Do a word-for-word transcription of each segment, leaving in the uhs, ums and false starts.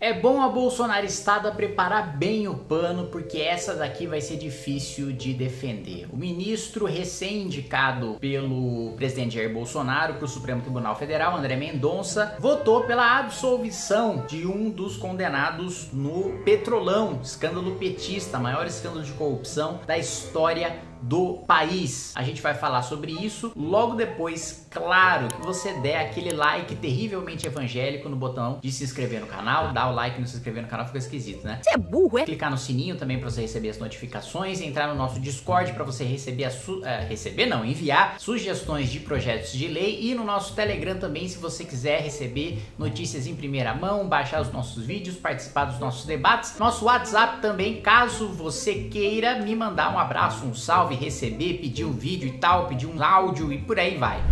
É bom a bolsonaristada preparar bem o pano, porque essa daqui vai ser difícil de defender. O ministro recém-indicado pelo presidente Jair Bolsonaro para o Supremo Tribunal Federal, André Mendonça, votou pela absolvição de um dos condenados no Petrolão, escândalo petista, maior escândalo de corrupção da história do país. A gente vai falar sobre isso logo depois, claro, que você der aquele like terrivelmente evangélico no botão de se inscrever no canal. Dar o like e não se inscrever no canal fica esquisito, né? Você é burro, é? Clicar no sininho também para você receber as notificações, entrar no nosso Discord para você receber, a su uh, receber não, enviar sugestões de projetos de lei, e no nosso Telegram também, se você quiser receber notícias em primeira mão, baixar os nossos vídeos, participar dos nossos debates. Nosso WhatsApp também, caso você queira me mandar um abraço, um salve, receber, pedir um vídeo e tal, pedir um áudio e por aí vai.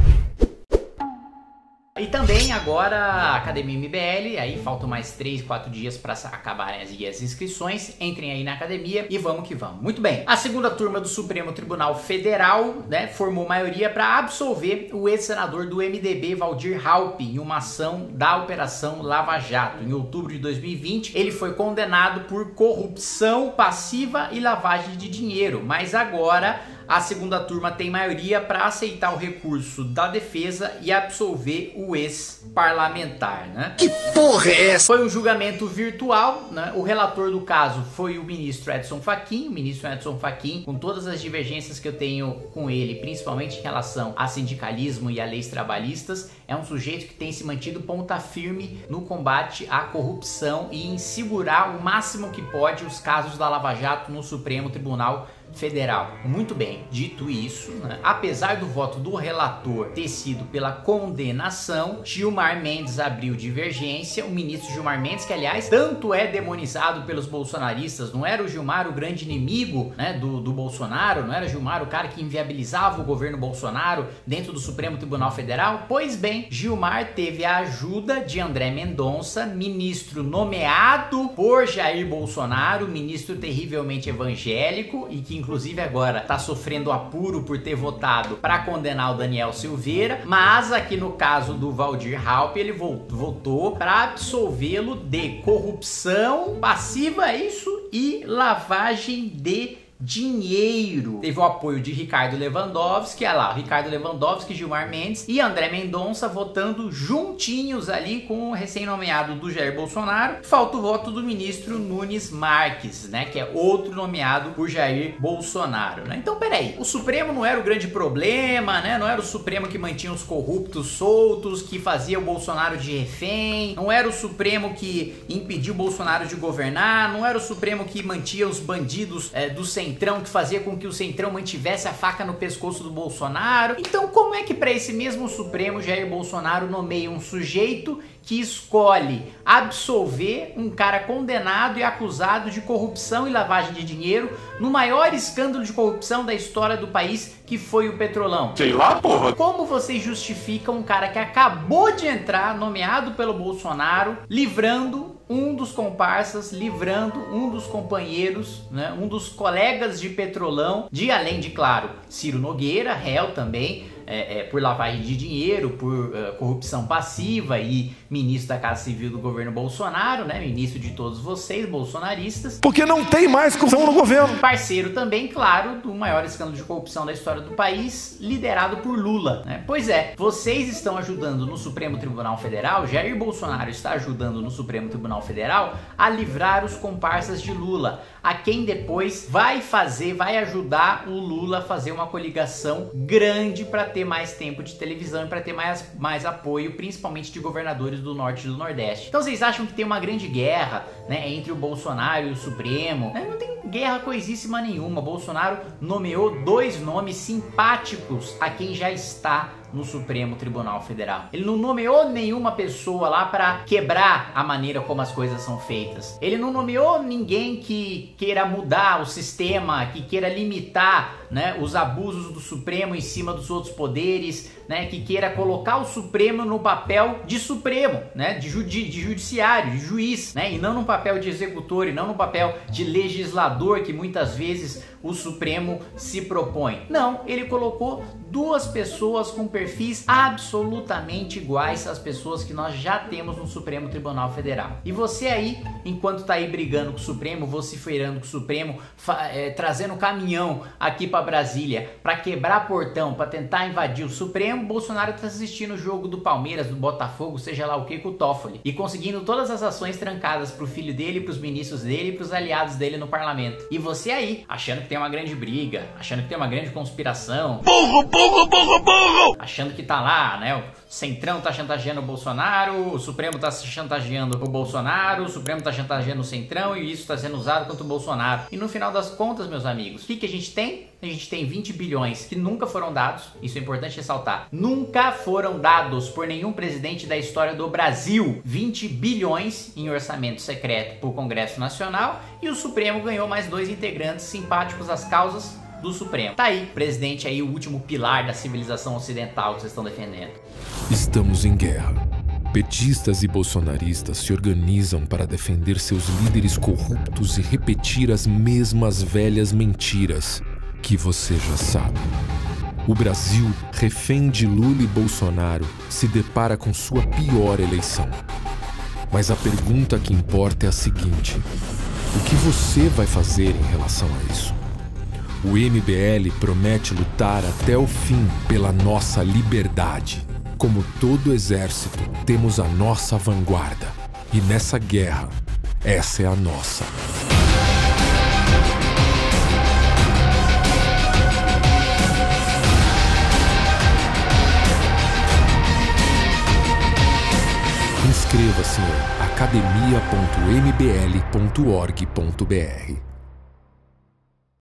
E também agora a Academia M B L, aí faltam mais três, quatro dias para acabarem as, as inscrições. Entrem aí na academia e vamos que vamos. Muito bem, a segunda turma do Supremo Tribunal Federal, né, formou maioria para absolver o ex-senador do M D B, Waldir Raupp, em uma ação da Operação Lava Jato. Em outubro de dois mil e vinte, ele foi condenado por corrupção passiva e lavagem de dinheiro, mas agora a segunda turma tem maioria para aceitar o recurso da defesa e absolver o ex-parlamentar, né? Que porra é essa? Foi um julgamento virtual, né? O relator do caso foi o ministro Edson Fachin, o ministro Edson Fachin, com todas as divergências que eu tenho com ele, principalmente em relação a sindicalismo e a leis trabalhistas, é um sujeito que tem se mantido ponta firme no combate à corrupção e em segurar o máximo que pode os casos da Lava Jato no Supremo Tribunal Federal. Muito bem, dito isso, né, apesar do voto do relator ter sido pela condenação, Gilmar Mendes abriu divergência. O ministro Gilmar Mendes, que aliás tanto é demonizado pelos bolsonaristas, não era o Gilmar o grande inimigo, né, do, do Bolsonaro, não era o Gilmar o cara que inviabilizava o governo Bolsonaro dentro do Supremo Tribunal Federal? Pois bem, Gilmar teve a ajuda de André Mendonça, ministro nomeado por Jair Bolsonaro, ministro terrivelmente evangélico e que inclusive agora está sofrendo apuro por ter votado para condenar o Daniel Silveira, mas aqui no caso do Waldir Raupp, ele votou para absolvê-lo de corrupção passiva, isso, e lavagem de dinheiro. Teve o apoio de Ricardo Lewandowski, olha lá, Ricardo Lewandowski, Gilmar Mendes e André Mendonça votando juntinhos ali com o recém-nomeado do Jair Bolsonaro. Falta o voto do ministro Nunes Marques, né, que é outro nomeado por Jair Bolsonaro, né? Então, peraí, o Supremo não era o grande problema, né? Não era o Supremo que mantinha os corruptos soltos, que fazia o Bolsonaro de refém, não era o Supremo que impediu o Bolsonaro de governar, não era o Supremo que mantinha os bandidos é, do centro Centrão, que fazia com que o Centrão mantivesse a faca no pescoço do Bolsonaro. Então, como é que para esse mesmo Supremo Jair Bolsonaro nomeia um sujeito que escolhe absolver um cara condenado e acusado de corrupção e lavagem de dinheiro no maior escândalo de corrupção da história do país, que foi o Petrolão? Sei lá, porra! Como vocês justificam um cara que acabou de entrar, nomeado pelo Bolsonaro, livrando um dos comparsas, livrando um dos companheiros, né, um dos colegas de Petrolão, de além de, claro, Ciro Nogueira, réu também, é, é, por lavagem de dinheiro, por uh, corrupção passiva e ministro da Casa Civil do governo Bolsonaro, né, ministro de todos vocês, bolsonaristas. Porque não tem mais corrupção no governo. Parceiro também, claro, do maior escândalo de corrupção da história do país, liderado por Lula, né? Pois é, vocês estão ajudando no Supremo Tribunal Federal, Jair Bolsonaro está ajudando no Supremo Tribunal Federal a livrar os comparsas de Lula, a quem depois vai fazer, vai ajudar o Lula a fazer uma coligação grande para ter mais tempo de televisão e para ter mais, mais apoio, principalmente de governadores do Norte e do Nordeste. Então vocês acham que tem uma grande guerra, né, entre o Bolsonaro e o Supremo? Não tem guerra coisíssima nenhuma. Bolsonaro nomeou dois nomes simpáticos a quem já está no Supremo Tribunal Federal. Ele não nomeou nenhuma pessoa lá para quebrar a maneira como as coisas são feitas. Ele não nomeou ninguém que queira mudar o sistema, que queira limitar, né, os abusos do Supremo em cima dos outros poderes, né, que queira colocar o Supremo no papel de Supremo, né, de, judi de judiciário, de juiz, né, e não no papel de executor, e não no papel de legislador que muitas vezes o Supremo se propõe. Não, ele colocou duas pessoas com perfis absolutamente iguais às pessoas que nós já temos no Supremo Tribunal Federal. E você aí, enquanto tá aí brigando com o Supremo, vociferando com o Supremo, é, trazendo caminhão aqui para Brasília para quebrar portão, para tentar invadir o Supremo, Bolsonaro tá assistindo o jogo do Palmeiras, do Botafogo, seja lá o que, com o Toffoli, e conseguindo todas as ações trancadas pro filho dele, pros ministros dele e pros aliados dele no parlamento. E você aí, achando que tem uma grande briga, achando que tem uma grande conspiração, burro, burro, burro, burro, achando que tá lá, né, o Centrão tá chantageando o Bolsonaro, o Supremo tá chantageando o Bolsonaro, o Supremo tá chantageando o Centrão e isso tá sendo usado contra o Bolsonaro. E no final das contas, meus amigos, o que que a gente tem? A gente tem vinte bilhões que nunca foram dados, isso é importante ressaltar, nunca foram dados por nenhum presidente da história do Brasil. vinte bilhões em orçamento secreto por Congresso Nacional e o Supremo ganhou mais dois integrantes simpáticos às causas do Supremo. Tá aí, presidente aí, o último pilar da civilização ocidental que vocês estão defendendo. Estamos em guerra. Petistas e bolsonaristas se organizam para defender seus líderes corruptos e repetir as mesmas velhas mentiras que você já sabe. O Brasil, refém de Lula e Bolsonaro, se depara com sua pior eleição. Mas a pergunta que importa é a seguinte: o que você vai fazer em relação a isso? O M B L promete lutar até o fim pela nossa liberdade. Como todo exército, temos a nossa vanguarda. E nessa guerra, essa é a nossa. Inscreva-se em academia ponto m b l ponto org ponto b r.